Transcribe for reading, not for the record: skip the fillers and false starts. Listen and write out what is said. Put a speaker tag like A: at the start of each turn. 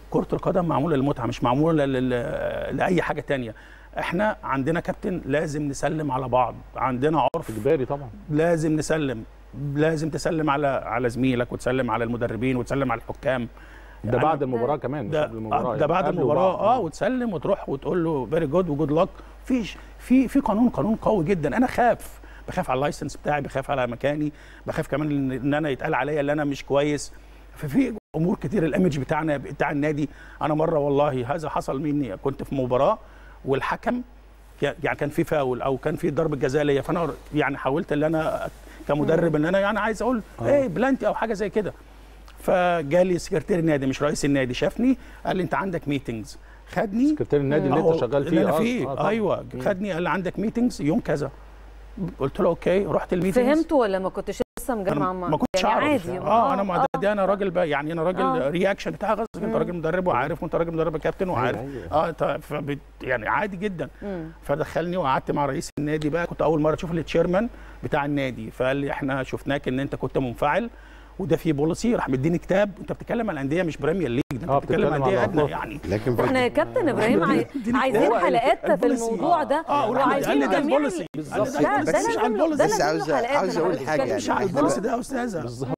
A: كره القدم معموله للمتعه، مش معموله لاي حاجه تانية. احنا عندنا كابتن لازم نسلم على بعض، عندنا عرف
B: اجباري طبعا،
A: لازم نسلم، لازم تسلم على زميلك، وتسلم على المدربين، وتسلم على الحكام.
B: ده بعد المباراه كمان، مش قبل المباراه.
A: ده بعد المباراه وتسلم وتروح وتقول له فيري جود وجود لك. في قانون قوي جدا. انا بخاف على اللايسنس بتاعي، بخاف على مكاني، بخاف كمان ان انا يتقال عليا ان انا مش كويس. ففي امور كتير. الايمج بتاع النادي. انا مره والله هذا حصل مني، كنت في مباراه والحكم يعني كان في فاول او كان في ضربه جزاء ليا، فانا يعني حاولت ان انا كمدرب ان انا يعني عايز اقول ايه بلانتي او حاجه زي كده. فجالي سكرتير النادي مش رئيس النادي، شافني قال لي انت عندك ميتنجز. خدني
B: سكرتير النادي اللي انت شغال فيه.
A: اللي انا فيه ايوه. خدني قال لي عندك ميتنجز يوم كذا. قلت له اوكي، رحت الميتنجز.
C: فهمته ولا ما كنتش لسه مجمع؟
A: ما كنتش
C: يعني
A: اعرف.
C: عادي.
A: انا راجل بقى، يعني انا راجل رياكشن بتاع غصب. انت راجل مدرب وعارف، وانت راجل مدرب كابتن وعارف. يعني عادي جدا. فدخلني وقعدت مع رئيس النادي بقى. كنت اول مره اشوف التشيرمان بتاع النادي، فقال لي احنا شفناك ان انت كنت منفعل وده في بوليسي. راح مديني كتاب. انت بتتكلم على انديه مش بريمير ليج، انت بتتكلم على انديه ادنى يعني.
D: لكن
C: احنا يا كابتن ابراهيم عايزين حلقات في الموضوع ده،
A: وعايزين ده البوليسي.
D: بس عاوز اقول حاجه
A: مش على البوليسي ده يا استاذه.